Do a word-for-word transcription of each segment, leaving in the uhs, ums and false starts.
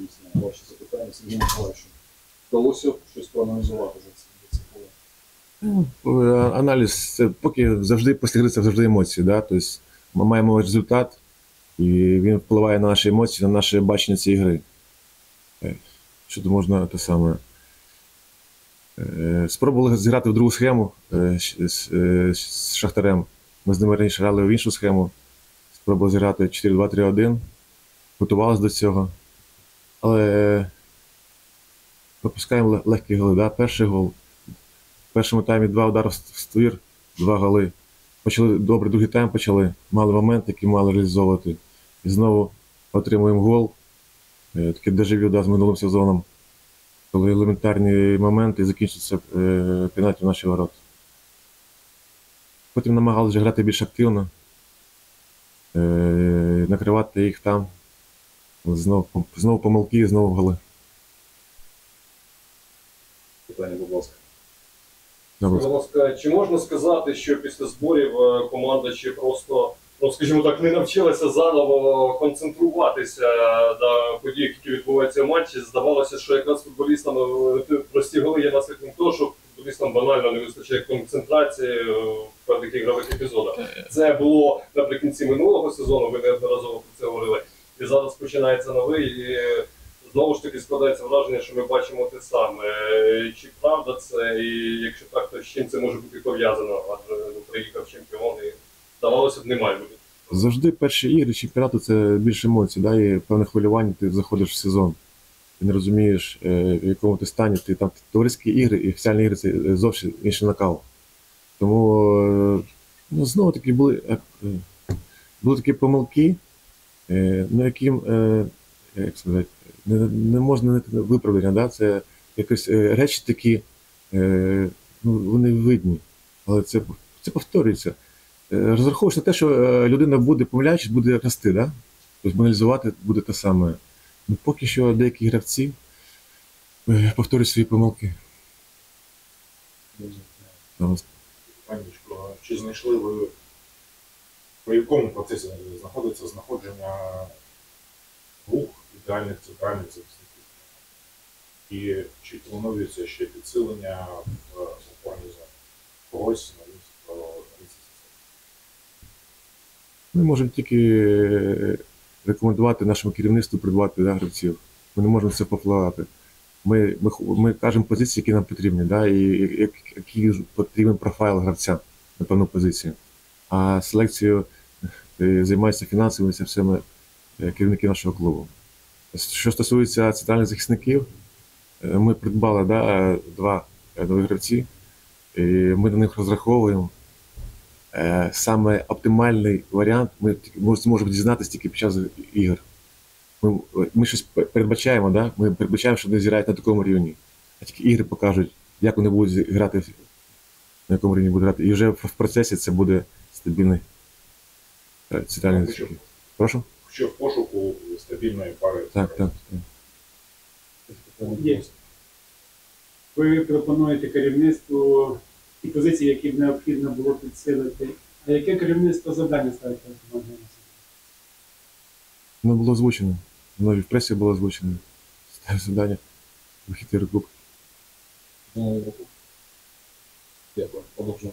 відповідь на ваші запитання Сергію Миколаївичу. Вдалося щось проаналізувати за ці хвилини? Аналіз, це поки завжди, після гри це завжди емоції. Да? Тобто ми маємо результат, і він впливає на наші емоції, на наше бачення цієї гри. Що то можна те саме. Спробували зіграти в другу схему з Шахтарем. Ми з ними раніше грали в іншу схему. Спробували зіграти чотири два три один. Готувалися до цього. Але пропускаємо легкі голи. Да? Перший гол. В першому таймі два удари в ствір, два голи. Почали добре, другий тайм почали. Мали момент, який мали реалізовувати. І знову отримуємо гол. Таке дежавю, да, з минулим сезоном. Коли елементарні моменти закінчаться е, пенальті в наші ворота. Потім намагалися грати більш активно, е, накривати їх там. Знову, знову помилки, знову голи. Питання, будь ласка. Будь ласка, чи можна сказати, що після зборів команда чи просто, ну скажімо так, не навчилася заново концентруватися на подіях, які відбуваються в матчі? Здавалося, що якраз футболістам прості голи є наслідком того, що футболістам банально не вистачає концентрації в певних ігрових епізодах. Це було наприкінці минулого сезону, ви неодноразово про це говорили, і зараз починається новий, і знову ж таки складається враження, що ми бачимо те саме. Чи правда це, і якщо так, то з чим це може бути пов'язано? Адже приїхав чемпіон і, здавалося б, немає бути. Завжди перші ігри чемпіонату – це більше емоцій, да? І певне хвилювання, ти заходиш в сезон. Ти не розумієш, в якому ти стані. Ти, там, товариські ігри і офіціальні ігри – це зовсім інший накал. Тому, ну, знову таки були, були такі помилки, на яким, як сказати, Не, не можна виправдання, да? Це якось е, речі такі, е, ну, вони видні, але це, це повторюється. Е, розраховуєш на те, що е, людина буде, помиляючись, буде рости, да? Тобто баналізувати буде те саме. Ну, поки що деякі гравці е, повторюють свої помилки. Панічко, чи знайшли ви, по якому процесі знаходиться знаходження двох ідеальних центральних захисників? І чи планується ще підсилення в опорній зоні? Когось на місці? Ми можемо тільки рекомендувати нашому керівництву придбати, да, гравців. Ми не можемо це повпливати. Ми, ми, ми кажемо позиції, які нам потрібні, да, і який потрібен профайл гравця на певну позицію. А селекцією займаються фінансовими всіми керівники нашого клубу. Що стосується центральних захисників, ми придбали, да, два нові гравці, і ми на них розраховуємо. Саме оптимальний варіант ми зможемо дізнатися тільки під час ігор. Ми, ми щось передбачаємо, да? Ми передбачаємо, що вони зіграють на такому рівні. А тільки ігри покажуть, як вони будуть грати, на якому рівні будуть грати. І вже в процесі це буде стабільний центральний захисник. Прошу? Що в пошуку стабільної пари. Так, так, так. Є. Ви пропонуєте керівництву ті позиції, які б необхідно було підсилити. А яке керівництво завдання ставить команді? Воно було озвучено. Воно і в пресі було озвучено. Ставить завдання. Вихід Єврокуб. Дякую. Продовжуємо.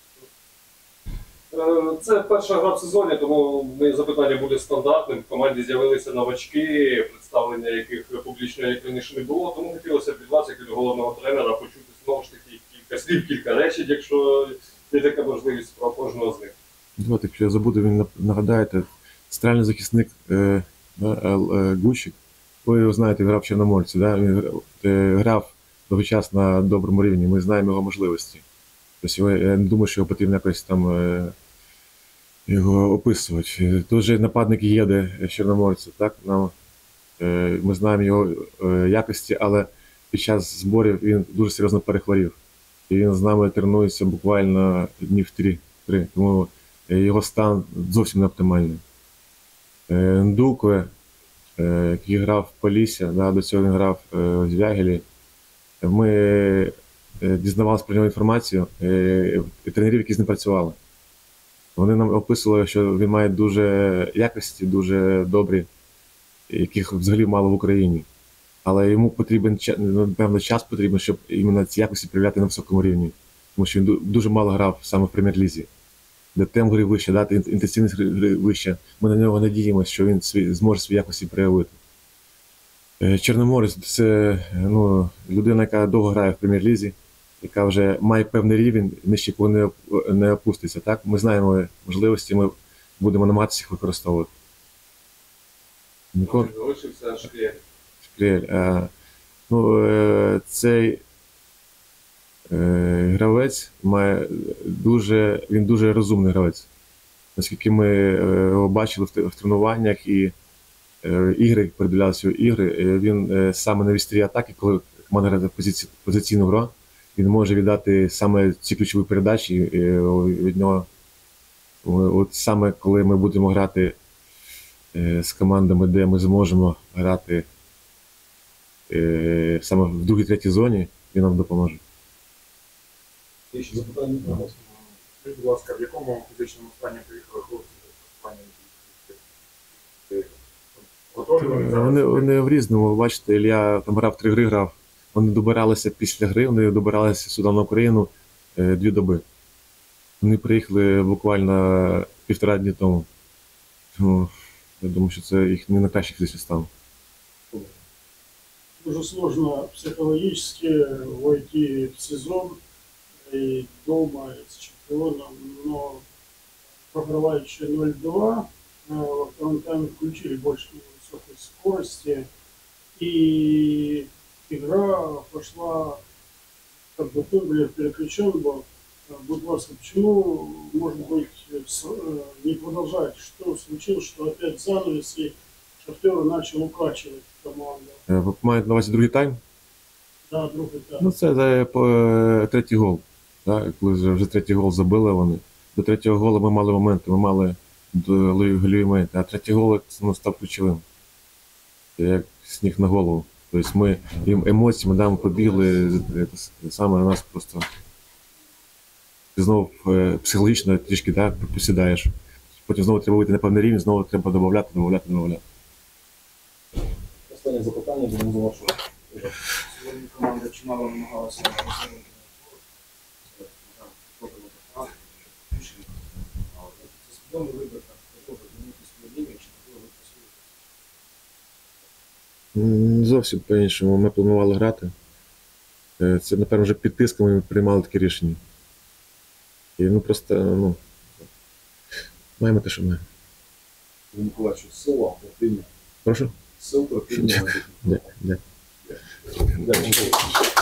Це перша гра в сезоні, тому моє запитання буде стандартним. В команді з'явилися новачки, представлення яких публічно як раніше не було, тому хотілося б від вас, як від головного тренера, почути знову ж таки кілька слів, кілька речень, якщо є така можливість, про кожного з них. Давайте, якщо я забуду, він нагадаєте, центральний захисник е, е, е, Гущик, ви його знаєте, грав в Чорноморці, да? Він грав довгий час на доброму рівні, ми знаємо його можливості. Тобто я не думаю, що його потрібно якось там е, його описувати. Тут же нападник їде з Чорноморця, так? Нам, е, ми знаємо його е, якості, але під час зборів він дуже серйозно перехворів. І він з нами тренується буквально днів три. три. Тому його стан зовсім не оптимальний. Е, Ндукве, е, який грав в Полісся, да, до цього він грав е, в Звягелі. Ми дізнавалися про нього інформацію е, тренерів, які з ним працювали. Вони нам описували, що він має дуже якості, дуже добрі, яких взагалі мало в Україні. Але йому потрібен ча- ну, певний час потрібен, щоб іменно ці якості проявляти на високому рівні. Тому що він ду- дуже мало грав саме в прем'єр-лізі, де темп гри вище, да, ін- інтенсивність гри вища. Ми на нього надіємося, що він свій, зможе свої якості проявити. Е, Чорноморець це ну, людина, яка довго грає в прем'єр-лізі, яка вже має певний рівень, нижче якого не, оп- не опуститься. Так? Ми знаємо можливості, ми будемо намагатися їх використовувати. Микола? Залишився Шкрєль. Шкрєль. Е, ну, е, цей е, гравець має дуже, він дуже розумний гравець. Наскільки ми е, його бачили в, те- в тренуваннях і е, ігри, передивлялися його ігри, е, він е, саме на вістрі атаки, коли команда грає позиці, позиційну гру, він може віддати саме ці ключові передачі е, від нього. От саме коли ми будемо грати е, з командами, де ми зможемо грати е, саме в другій третій зоні, він нам допоможе. Є ще запитання? Скажіть, будь ласка, в якому фізичному стані приїхали хлопці до спілкування? Готові вони зараз? Вони, вони в різному, ви бачите, Ілля там грав три гри, грав. Вони добиралися після гри, вони добиралися сюди на Україну е, дві доби. Вони приїхали буквально півтора дні тому. Тому я думаю, що це їх не найкращий фізичний стан. Уже сложно психологически войти в сезон и дома и с чемпионом, но програвающие ноль два э, во втором тайме включили больше высокой скорости, и игра пошла, как бы Тумблер переключен был. Будь ласка, почему, может быть, с- э, не продолжать? Что случилось, что опять занавес и Шахтер начал укачивать команду? Е, Ви маєте на увазі другий тайм? Да, другий тайм. Ну, це е, по- е, третій гол. Так? Коли вже, вже третій гол забили вони. До третього голу ми мали моменти, ми мали до- гольові моменти, а третій гол це, ну, став ключовим. Це як сніг на голову. Тобто ми їм емоціями, да, ми побігли, е, те саме на нас просто знову е, психологічно трішки, да, посідаєш. Потім знову треба вийти на певний рівень, знову треба додавати, додавати, додавати. Останнє запитання, будемо завершувати. Сьогодні команда чимало намагалася розвинути це свідомий вибір так, такого змінити свій рівень, чи такого ви працюєте? М, Зовсім по-іншому. Ми планували грати. Е, Це, напевно, вже під тиском ми приймали таке рішення. І ну просто, ну, маємо те, що маємо. Сергій Миколаївич, сила, терпіння. Прошу? Сил, терпіння. Дякую. Дякую. Дякую.